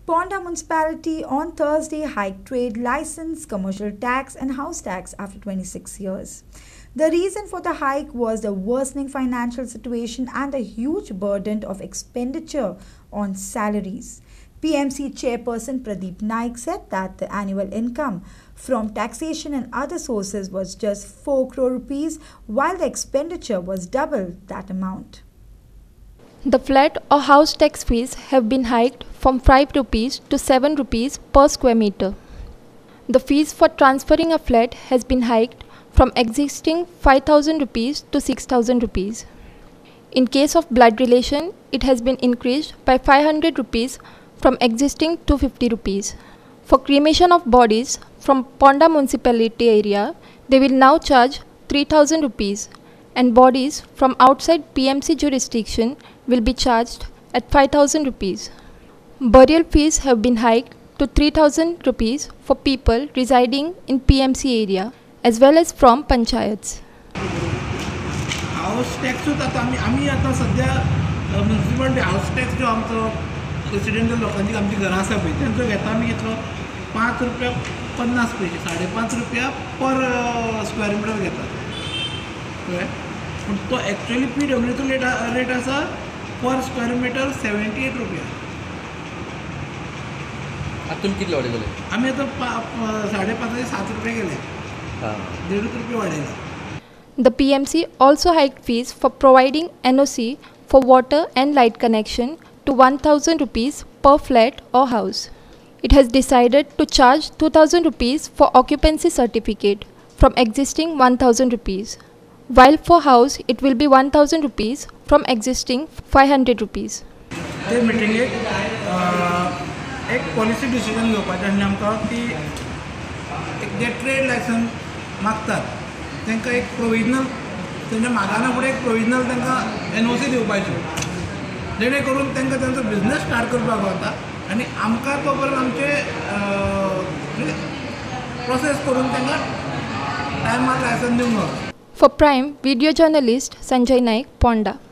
Ponda municipality on Thursday hiked trade license, commercial tax and house tax after 26 years. The reason for the hike was the worsening financial situation and a huge burden of expenditure on salaries. PMC chairperson Pradeep Naik said that the annual income from taxation and other sources was just 4 crore rupees, while the expenditure was double that amount. The flat or house tax fees have been hiked from 5 rupees to 7 rupees per square meter. The fees for transferring a flat has been hiked from existing 5,000 rupees to 6,000 rupees. In case of blood relation, it has been increased by 500 rupees from existing 250 rupees. For cremation of bodies from Ponda municipality area, they will now charge 3,000 rupees, and bodies from outside PMC jurisdiction will be charged at 5,000 rupees. Burial fees have been hiked to 3,000 rupees for people residing in PMC area as well as from panchayats. House tax आम्ही आता सध्या municipality house tax जो आमचो residential लोकांची आमची घरां आसा पळय तेंचो घेता आमी घेतलो 5 रुपया 50 पैसे 5.5 रुपया पर स्क्वेअर मिटर घेता कळ्ळें पूण तो एक्चुअली PWचो रेट आसा पर स्क्वेअर मिटर 78 रुपया. आतां कितले वाडयले आमी आतां 5.5 7 रुपया गेले 1.5 रुपया वाडयला. The PMC also hiked fees for providing NOC for water and light connection to 1,000 rupees per flat or house. It has decided to charge 2,000 rupees for occupancy certificate from existing 1,000 rupees, while for house it will be 1,000 rupees from existing 500 rupees. ते मिटिंगेक एक policy decision घेवपाचें आनी आमकां ती एक जे trade licence मागतात तांकां एक प्रोविजनल तेंच्या मागाना फुडें एक प्रोविजनल तांकां NOC दिवपाच्यो जेणे करून तांकां तांचो बिझनेस स्टार्ट करपाक गावता आनी आमकां तो पर्यंत आमचे प्रोसेस करून तांकां टायमार लायसन्स दिवंक गावता. For Prime, video journalist Sanjay Naik, Ponda.